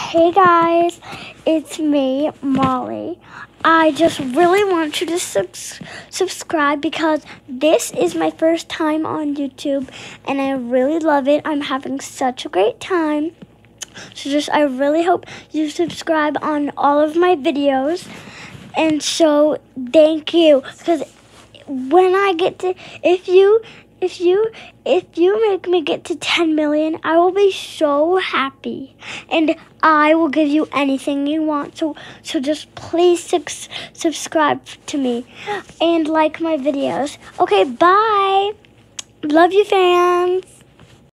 Hey guys, it's me, Molly. I just really want you to subscribe because this is my first time on YouTube and I really love it. I'm having such a great time. So I really hope you subscribe on all of my videos. And so thank you, because when I get to, if you make me get to 10 million, I will be so happy, and I will give you anything you want. So just please subscribe to me and like my videos. Okay, bye. Love you, fans.